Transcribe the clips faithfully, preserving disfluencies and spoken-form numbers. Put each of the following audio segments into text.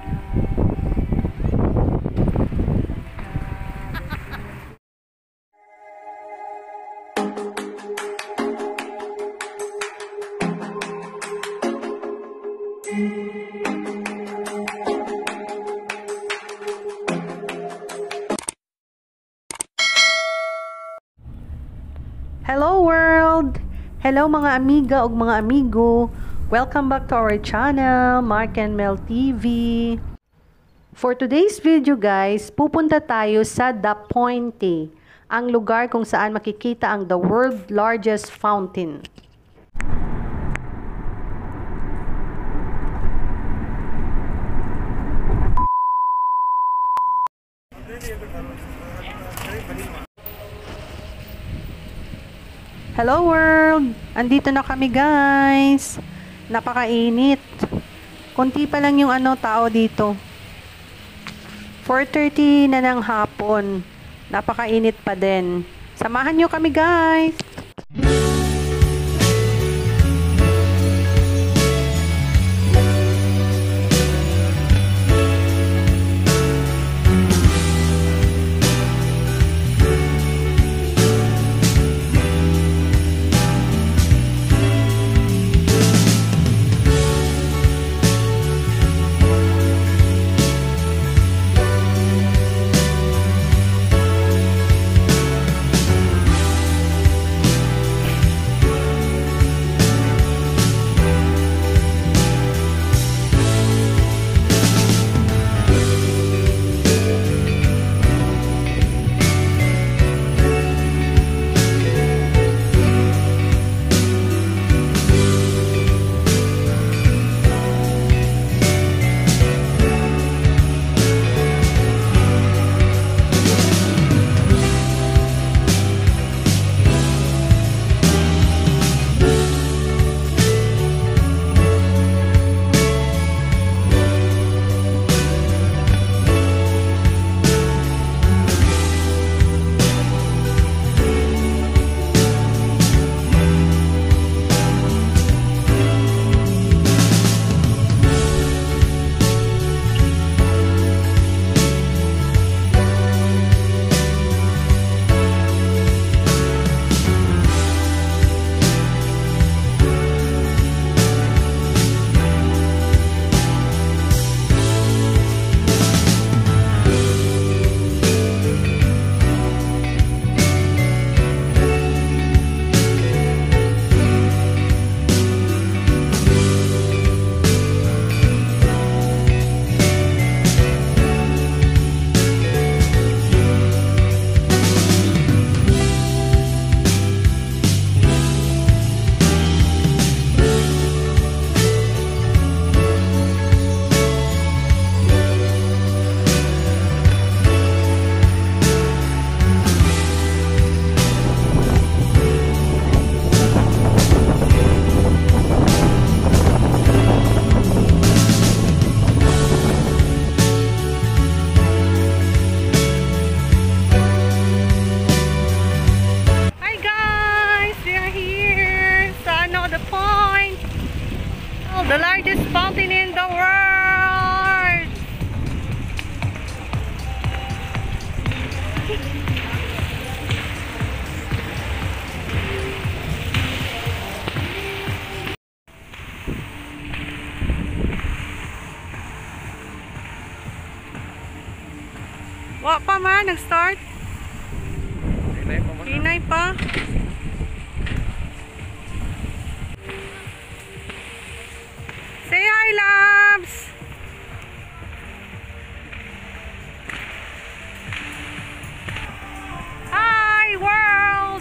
Hello world! Hello mga amiga ug mga amigo. Welcome back to our channel, Mark and Mel T V. For today's video guys, pupunta tayo sa The Pointe, ang lugar kung saan makikita ang the world largest fountain. Hello world! Andito na kami guys. Napakainit. Kunti pa lang yung ano tao dito. four thirty na ng hapon. Napakainit pa din. Samahan nyo kami guys. The largest fountain in the world. Wa pa man nag-start. Hinay pa. Say hi, loves! Hi, world!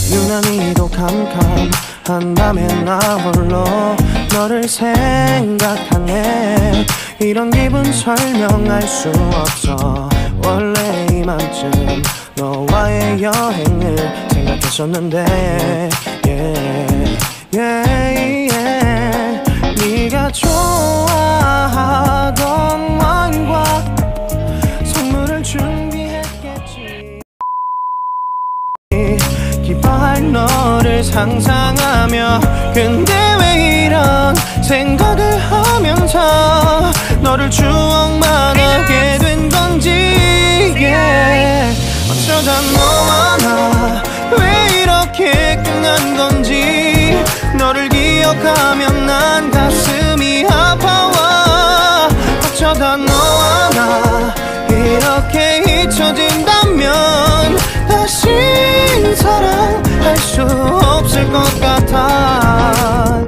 유난히도 캄캄한 밤에 나 홀로 너를 생각하네. 이런 기분 설명할 수 없어. 원래 이맘쯤 너와의 여행을 생각했었는데 yeah, yeah, yeah. 네가 좋아하던 와인과 선물을 준비했겠지. 기뻐할 너를 상상하며 근데 왜 이런 생각을 하면서 너를 추억만 하게 된 건지 yeah. 어쩌다 너와 나 왜 이렇게 끝난 건지 너를 기억하면 난 가슴이 아파와. 어쩌다 너와 나 이렇게 잊혀진다면 다시 사랑할 수 없을 것 같아.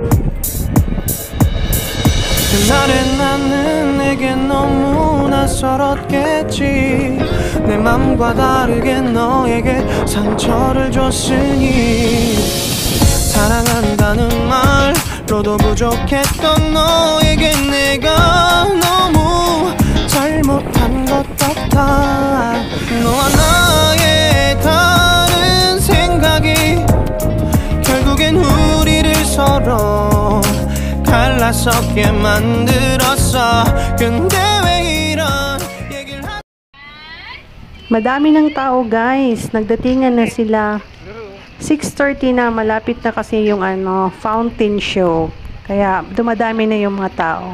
그날의 나는 내게 너무 낯설었겠지. 내 맘과 다르게 너에게 상처를 줬으니 사랑한다는 말로도 부족했던 너에게 내가 너무 잘못한 것 같아. 너와 나의 다른 생각이 결국엔 우리를 서로 갈라서게 만들었어. 근데 왜 이런 얘기를 하... Madami ng tao guys, nagdatingan na sila. six thirty na, malapit na kasi yung ano, fountain show. Kaya dumadami na yung mga tao.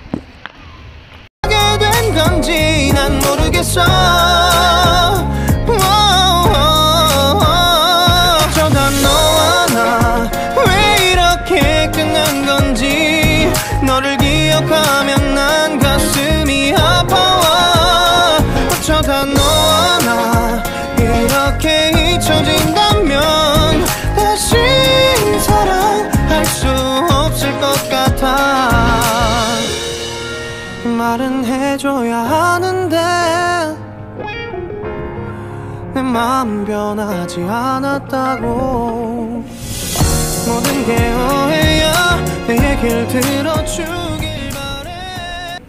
하게 된 건지 난 모르겠어. 어쩌다 너와 나 왜 이렇게 끝난 건지 너를 기억하면 난 가슴이 아파와. 어쩌다 너와 나 이렇게 잊혀진다면 다시 사랑할 수 없을 것 같아. 말은 해줘야 하는데 내 마음 변하지 않았다고. 모든 게 오해야. 내 얘기를 들어주길 바래.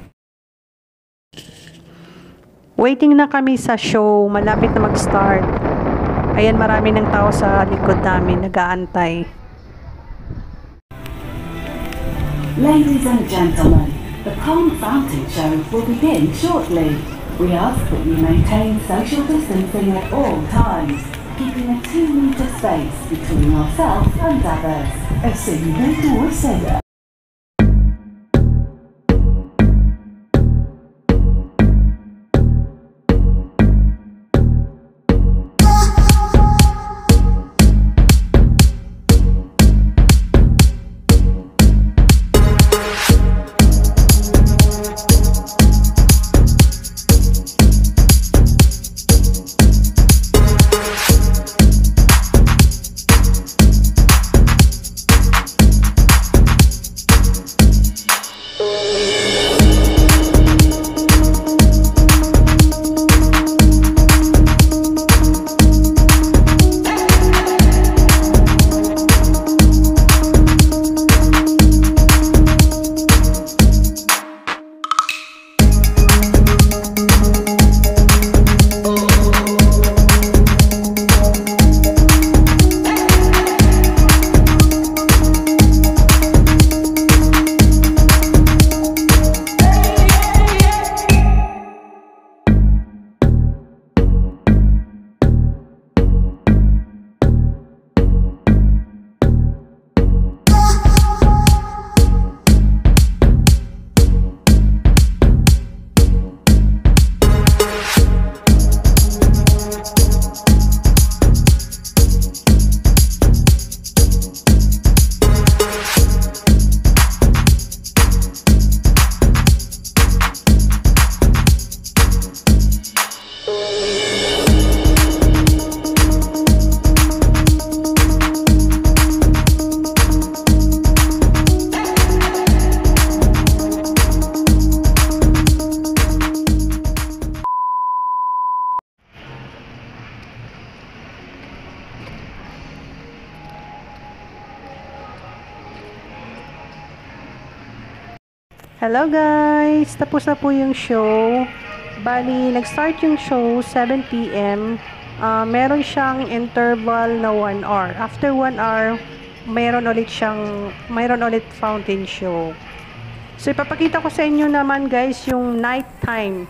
Waiting na kami sa show, malapit na mag-start. Ayan, marami ng tao sa likod namin, nag-aantay. Ladies and gentlemen, the Palm Fountain Show will begin shortly. We ask that you maintain social distancing at all times, keeping a two metre space between yourself and others. Essayez-vous cela. Hello guys! Tapos na po yung show. Bali, nag-start yung show seven p m Uh, meron siyang interval na one hour. After one hour, meron ulit siyang, meron ulit fountain show. So, ipapakita ko sa inyo naman guys yung night time.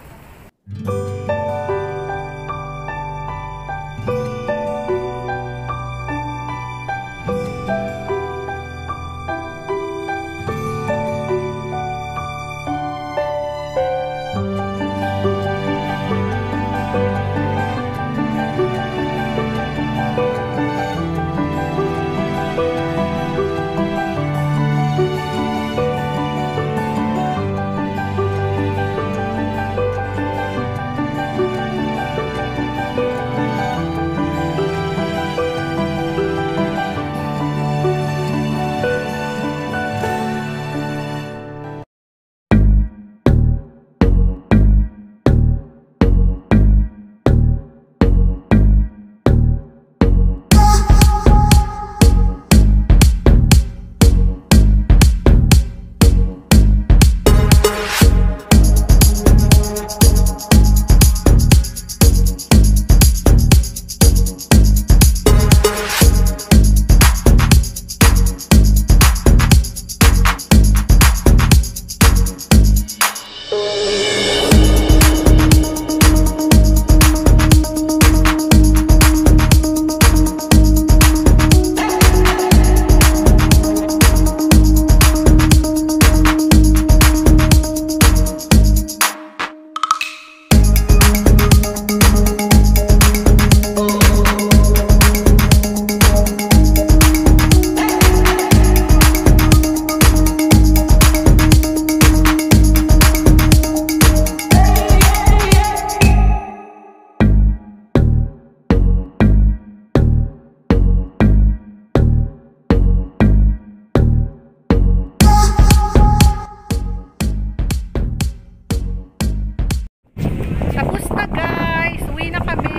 Tapos na guys, uwi na kami.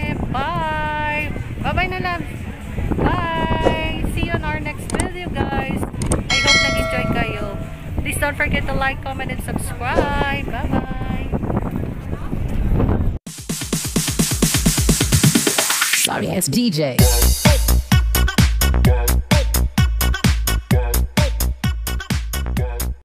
Bye. Bye-bye na lang. Bye. See you on our next video guys. I hope nag-enjoy kayo. Please don't forget to like, comment, and subscribe. Bye-bye. Sorry, it's D J.